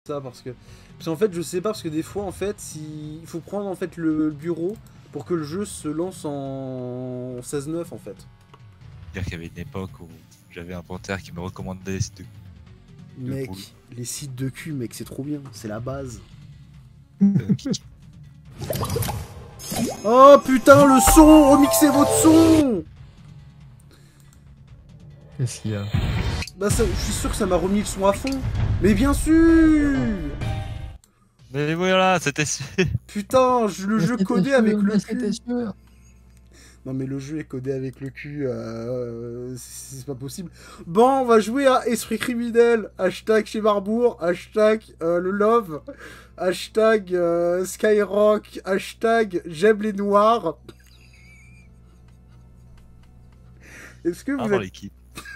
ça parce qu'en fait je sais pas, parce que des fois en fait il faut prendre en fait le bureau pour que le jeu se lance en 16.9 en fait. Dire qu'il y avait une époque où j'avais un panthère qui me recommandait les sites de Mec, cool. les sites de cul, mec, c'est trop bien, c'est la base. Oh putain, le son, remixez votre son. Qu'est-ce qu'il y a? Bah ça, je suis sûr que ça m'a remis le son à fond. Mais bien sûr. Mais voilà, c'était sûr. Putain, le jeu codé avec le C'était cul. sûr. Non mais le jeu est codé avec le cul, c'est pas possible. Bon, on va jouer à Esprit Criminel, hashtag chez Marbourg, hashtag le love, hashtag Skyrock, hashtag j'aime les noirs. Est-ce que vous Dans êtes... l'équipe.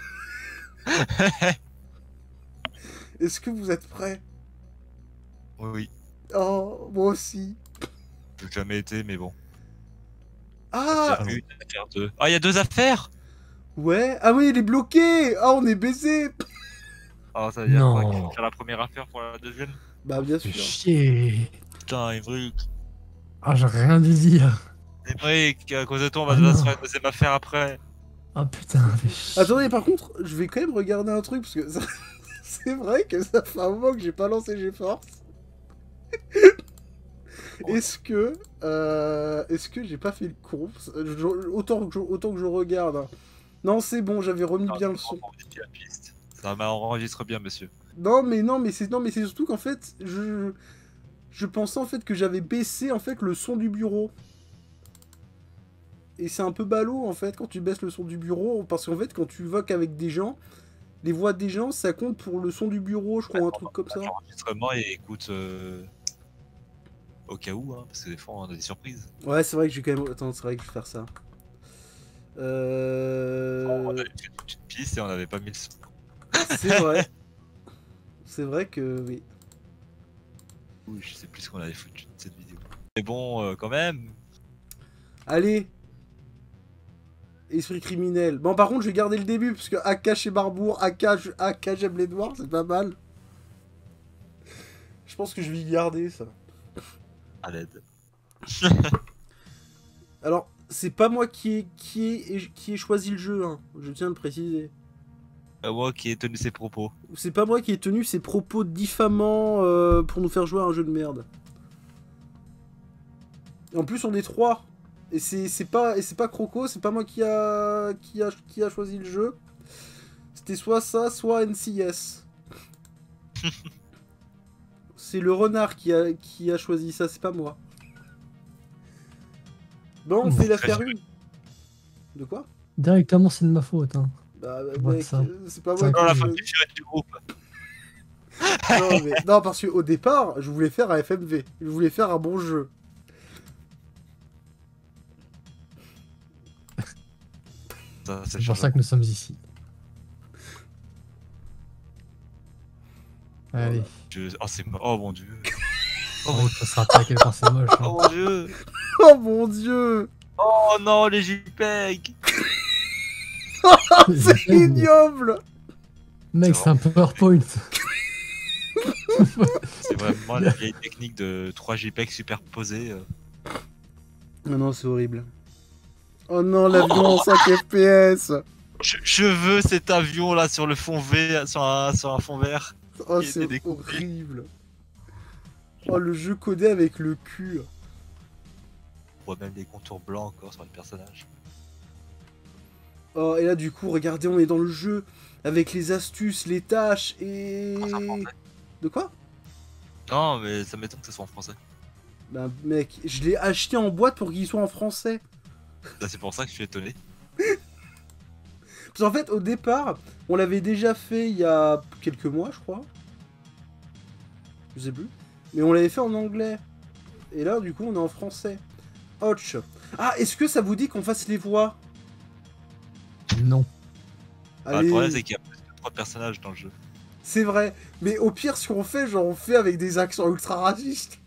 Est-ce que vous êtes prêts? Oui, Oh, moi aussi. j'ai jamais été, mais bon. Ah Affaire 1, affaire 2. Ah, il y a 2 affaires. ouais, ah oui, il est bloqué. Ah, on est baisé. Ah, ça veut dire Non. quoi, qu'il faut faire la première affaire pour la deuxième? Bah bien Fais sûr. chier. Putain, Emmerich. Ah, j'ai rien dû dire. Emmerich, à cause de toi, on va Ah devoir non. se faire la deuxième affaire après. Ah putain, fais chier. Attendez, par contre, je vais quand même regarder un truc, parce que c'est vrai que ça fait un moment que j'ai pas lancé GeForce. Est-ce que j'ai pas fait le con? Autant que je regarde. Hein. Non, c'est bon, j'avais remis bien le son. Ça m'enregistre bien, monsieur. Non, mais c'est surtout qu'en fait, je pensais en fait que j'avais baissé en fait le son du bureau. Et c'est un peu ballot en fait quand tu baisses le son du bureau, parce qu'en fait quand tu voques avec des gens, les voix des gens ça compte pour le son du bureau, je crois, un truc comme ça. L'enregistrement et écoute au cas où, hein, parce que des fois on a des surprises. Ouais, c'est vrai que j'ai quand même. Attends, c'est vrai que je vais faire ça. On avait fait toute une piste et on n'avait pas mis le son. C'est vrai. C'est vrai que oui. Oui, je sais plus ce qu'on avait foutu de cette vidéo. Mais bon, quand même. Allez. Esprit criminel. Bon, par contre, je vais garder le début, parce que AK chez Barbour, AK j'aime les noirs, c'est pas mal. Je pense que je vais y garder ça. À l'aide. Alors, c'est pas moi qui ai choisi le jeu, hein. Je tiens à le préciser. Moi qui ai tenu ses propos. C'est pas moi qui ai tenu ces propos diffamants pour nous faire jouer à un jeu de merde. Et en plus, on est 3. Et c'est pas Croco, c'est pas moi qui a choisi le jeu. C'était soit ça, soit NCS. C'est le renard qui a choisi ça, c'est pas moi. Bon, on fait l'affaire 1. De quoi? Directement, c'est de ma faute. Hein. Bah, Ouais, mec, ça. c'est pas Ça moi Non, la qui femme ai du chef du groupe. non, mais, non, parce qu'au départ, je voulais faire un FMV. Je voulais faire un bon jeu. C'est pour ça que nous sommes ici. Allez. Oh, c'est oh mon dieu. Oh, il faut se rappeler à quel point c'est moche. Hein. Oh mon dieu. Oh mon dieu! Oh non, les JPEG. C'est ignoble! Mec, c'est un PowerPoint. C'est vraiment la vieille technique de 3 JPEG superposés. Non, non, c'est horrible. Oh non, l'avion en 5 FPS! Je veux cet avion là sur le fond V, sur un fond vert. Oh, Qui était c'est découpé. horrible! Oh, le jeu codé avec le cul! On voit même des contours blancs encore sur le personnage. Oh, et là, du coup, regardez, on est dans le jeu avec les astuces, les tâches et. Ah, c'est en français. De quoi? Non, mais ça m'étonne que ce soit en français. Bah, mec, je l'ai acheté en boîte pour qu'il soit en français. Bah, c'est pour ça que je suis étonné. Parce qu'en fait, au départ, on l'avait déjà fait il y a quelques mois, je crois. Je sais plus. Mais on l'avait fait en anglais. Et là, du coup, on est en français. Ouch. Ah, est-ce que ça vous dit qu'on fasse les voix? Non. Bah, le Allez, problème, c'est qu'il y a plus que 3 personnages dans le jeu. c'est vrai. Mais au pire, ce qu'on fait, genre, on fait avec des accents ultra racistes.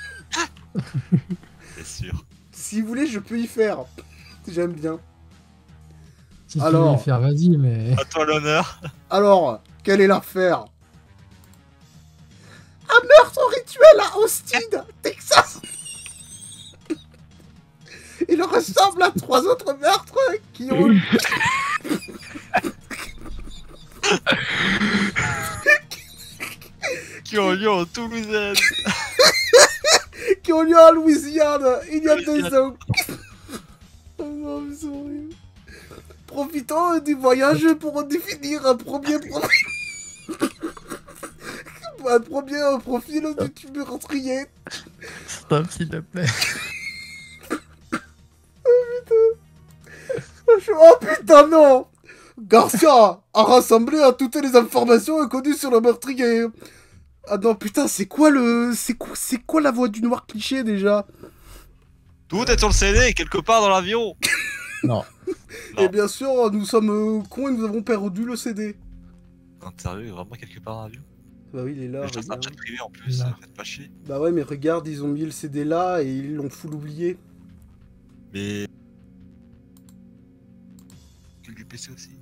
C'est sûr. Si vous voulez, je peux y faire. J'aime bien. Si tu Alors. veux y faire, vas-y, mais. À toi l'honneur. Alors, quelle est l'affaire? Un meurtre rituel à Austin, Texas. Il ressemble à 3 autres meurtres qui ont... Qui ont lieu en Toulousaine. qui ont lieu en Louisiane il y a 2 ans. Oh non, mais c'est horrible. Profitons du voyage pour définir un premier profil du meurtrier. Stop, s'il te plaît. Oh putain, non! Garcia a rassemblé à toutes les informations connues sur le meurtrier. Ah non, putain, c'est quoi la voix du noir cliché déjà? Tout est sur le CD, quelque part dans l'avion. Non. Et bien sûr, nous sommes cons et nous avons perdu le CD. Non, sérieux, vraiment quelque part dans l'avion. Bah oui, il est là. Je un regarde. chat privé en plus, Là. faites pas chier. Bah ouais, mais regarde, ils ont mis le CD là et ils l'ont full oublié. Mais. Du PC aussi.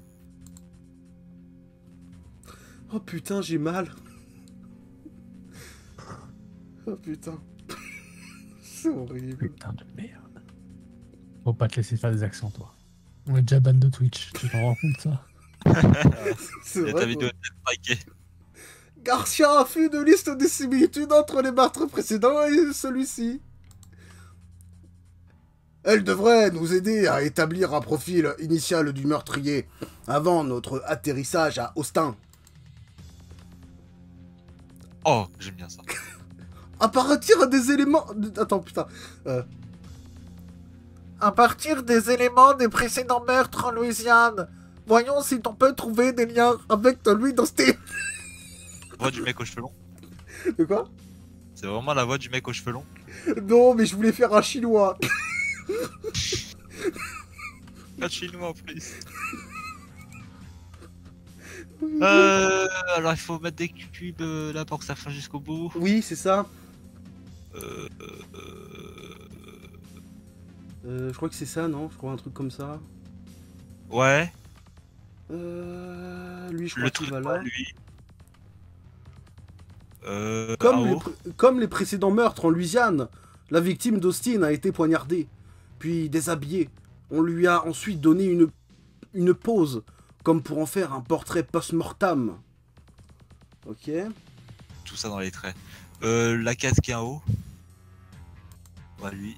Oh putain, j'ai mal. Oh putain. C'est horrible. Putain de merde. Faut pas te laisser faire des accents, toi. On est déjà ban de Twitch, tu t'en rends compte, ça? C'est Et ta vrai. vidéo est strikée. Garcia a fait une liste des similitudes entre les meurtres précédents et celui-ci. Elle devrait nous aider à établir un profil initial du meurtrier avant notre atterrissage à Austin. Oh, j'aime bien ça. À partir des éléments... Attends, putain. À partir des éléments des précédents meurtres en Louisiane, voyons si on peut trouver des liens avec lui dans cette... Voix du mec aux cheveux longs. De quoi? C'est vraiment la voix du mec aux cheveux longs. Non, mais je voulais faire un chinois. Pas de chinois en plus. Alors il faut mettre des cubes là pour que ça fasse jusqu'au bout. Oui, c'est ça. Euh, Je crois que c'est ça, non? Je crois un truc comme ça. Ouais. Lui, je crois Le qu'il truc va pas là. lui. Comme les précédents meurtres en Louisiane, la victime d'Austin a été poignardée, puis déshabillée. On lui a ensuite donné une pause, comme pour en faire un portrait post-mortem. Ok. Tout ça dans les traits. La case qui est en haut. Ouais, lui.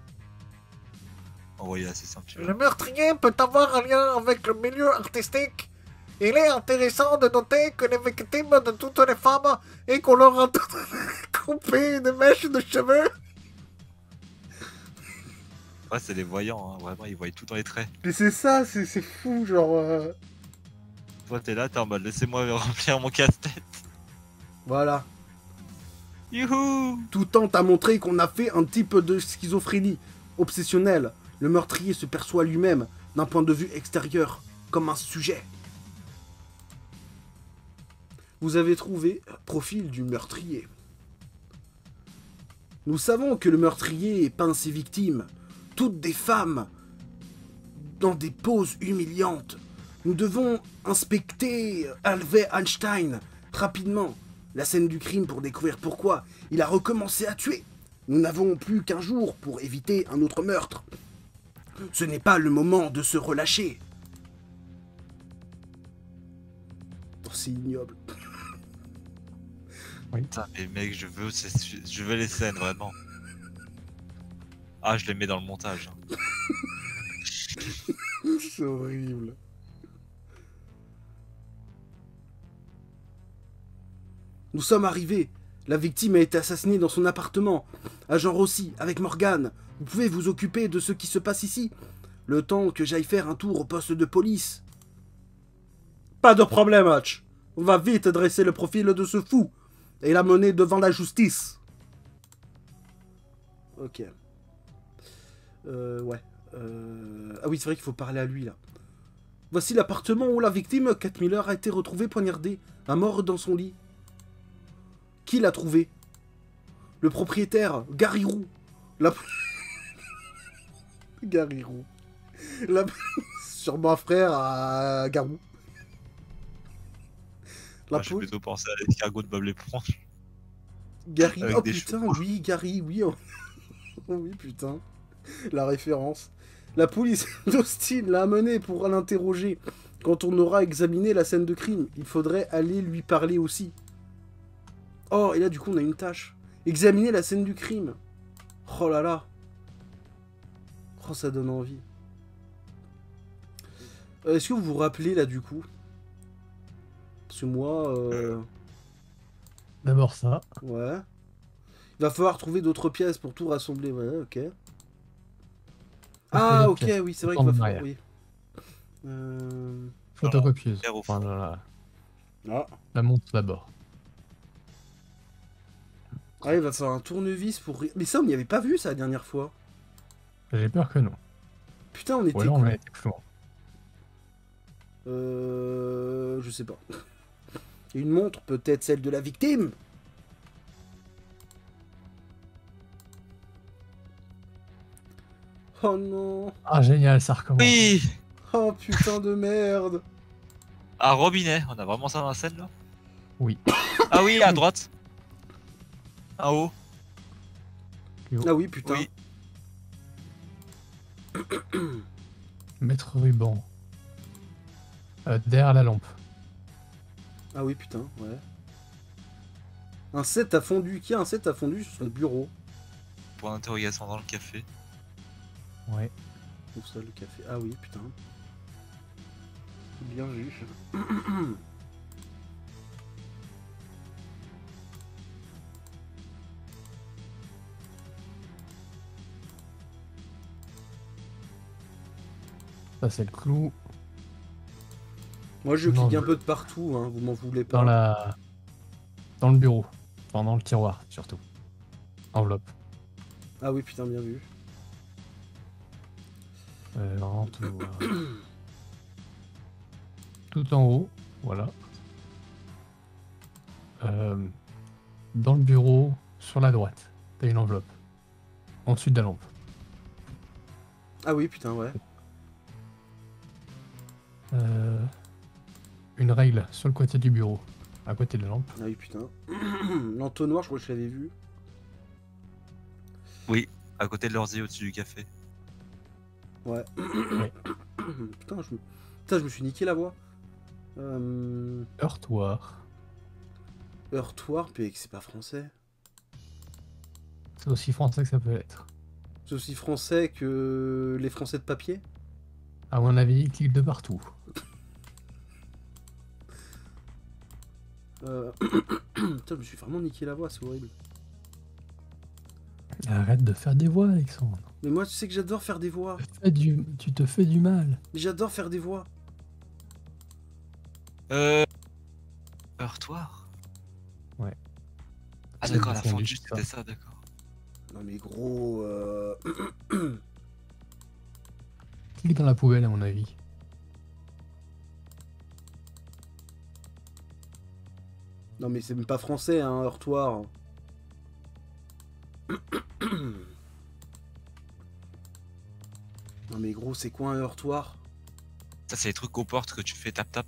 Envoyé assez simple. Le meurtrier peut avoir un lien avec le milieu artistique. Il est intéressant de noter que les victimes de toutes les femmes et qu'on leur a coupé une mèche de cheveux. Ouais, c'est les voyants, hein. Vraiment, ils voient tout dans les traits. Mais c'est ça, c'est fou, genre... Toi, t'es là, t'es en mode laissez-moi remplir mon casse-tête. Voilà. Youhou! Tout tend à montrer qu'on a fait un type de schizophrénie obsessionnelle. Le meurtrier se perçoit lui-même, d'un point de vue extérieur, comme un sujet. Vous avez trouvé profil du meurtrier. Nous savons que le meurtrier peint ses victimes, toutes des femmes, dans des poses humiliantes. Nous devons inspecter Harvey Einstein rapidement, la scène du crime pour découvrir pourquoi il a recommencé à tuer. Nous n'avons plus qu'un jour pour éviter un autre meurtre. Ce n'est pas le moment de se relâcher. Oh, c'est ignoble. Putain, mais mec, je veux les scènes, vraiment. Ah, je les mets dans le montage. Hein. C'est horrible. Nous sommes arrivés. La victime a été assassinée dans son appartement. Agent Rossi, avec Morgan, vous pouvez vous occuper de ce qui se passe ici, le temps que j'aille faire un tour au poste de police. Pas de problème, Hutch. On va vite dresser le profil de ce fou et l'amener devant la justice. Ok. Ouais. Ah oui, c'est vrai qu'il faut parler à lui, là. Voici l'appartement où la victime, Kat Miller, a été retrouvée poignardée, à mort dans son lit. Qui l'a trouvé? Le propriétaire, Gary Roux. Gary Roux. Sûrement un frère à Garou. Moi, je vais plutôt penser à l'escargot de Bob l'éponge. Gary, Avec oh des putain, chevaux. oui, Gary, oui, oh. Oui, putain, la référence. La police d'Austin l'a amené pour l'interroger. Quand on aura examiné la scène de crime, il faudrait aller lui parler aussi. Oh, et là, du coup, on a une tâche. Examiner la scène du crime. Oh là là. Oh, ça donne envie. Est-ce que vous vous rappelez, là, du coup? Parce que moi, D'abord ça. ouais. Il va falloir trouver d'autres pièces pour tout rassembler. Ouais, ok. Ah, ok, oui, c'est vrai qu'il va falloir... Oui. Photocopieuse. Vers au fond. Enfin, Ah. la montre d'abord. Ah, il va falloir un tournevis pour... Mais ça, on n'y avait pas vu, ça, la dernière fois. J'ai peur que non. Putain, on était... Ou alors on a été plus loin. Je sais pas. Une montre, peut-être celle de la victime. Oh non. Ah génial, ça recommence. Oui. Oh putain de merde. Ah, robinet. On a vraiment ça dans la scène là? Oui. Ah oui, à droite. En haut. Ah oui, putain. Oui. Mettre ruban. Derrière la lampe. Ah oui, putain, ouais. Un set à fondu. Qui a un set à fondu sur son bureau? Point d'interrogation dans le café. Ouais. Où ça, le café? Ah oui, putain. Bien vu. Ça c'est le clou. Moi, je Non, clique un je- peu de partout, hein, vous m'en voulez pas. Dans le bureau. Enfin, dans le tiroir, surtout. Enveloppe. Ah oui, putain, bien vu. Vraiment tout. Tout en haut. Voilà. Dans le bureau, sur la droite, t'as une enveloppe. En-dessus de la lampe. Ah oui, putain, ouais. Une règle sur le côté du bureau, à côté de la lampe. Ah oui, putain. L'entonnoir, je crois que je l'avais vu. À côté de l'ordi au-dessus du café. Ouais. Putain, je me suis niqué la voix. Heurtoir. Heurtoir, puis c'est pas français. C'est aussi français que ça peut être. C'est aussi français que les français de papier. À mon avis, il clique de partout. Putain, je me suis vraiment niqué la voix, c'est horrible. Arrête de faire des voix, Alexandre. Mais moi, tu sais que j'adore faire des voix. Tu te fais du mal. Mais j'adore faire des voix. Heurtoir. Ouais. Ah C'est d'accord, la confondu, fondue ça. c'était ça, d'accord. Non mais gros... Clique dans la poubelle, à mon avis. Non mais c'est même pas français, hein, heurtoir. Non mais gros, c'est quoi un heurtoir? Ça c'est les trucs aux portes que tu fais tap-tap.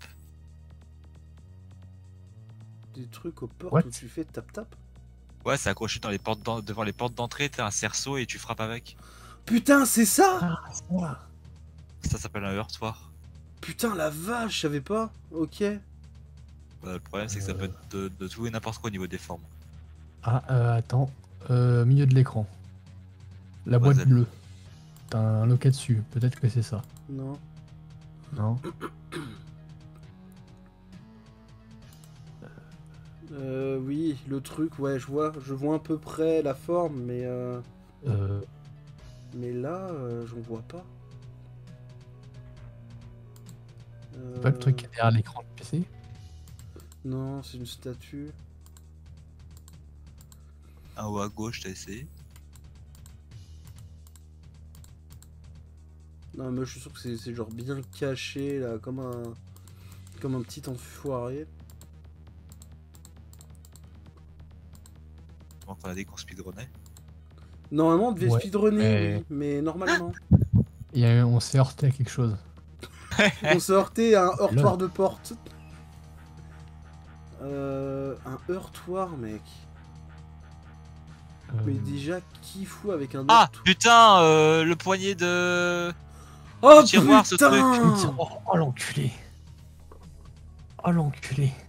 Des trucs aux portes What? où tu fais tap-tap? Ouais, c'est accroché dans les portes devant les portes d'entrée, t'as un cerceau et tu frappes avec. Putain, c'est ça! Ah, ça. Ça s'appelle un heurtoir. Putain, la vache, je savais pas. Ok. Le problème c'est que ça peut être de tout et n'importe quoi au niveau des formes. Ah, attends. Milieu de l'écran. La boîte Vas-y. bleue. T'as un loquet dessus. Peut-être que c'est ça. Non. Non. Oui, le truc, ouais, je vois à peu près la forme, mais là, j'en vois pas. Pas le truc qui est derrière l'écran du PC. Non, c'est une statue. Un haut à gauche, t'as essayé. Non, mais je suis sûr que c'est genre bien caché, là, comme un petit enfoiré. Donc on a dit qu'on speedrunnait. Normalement, on devait Ouais, speedrunner, mais- oui, mais normalement. On s'est heurté à quelque chose. On s'est heurté à un heurtoir de porte. Un heurtoir, mec. Mais déjà, qui fout avec un Ah autre... putain, le poignet de... Oh tiroir, ce putain truc. Oh l'enculé. Oh l'enculé.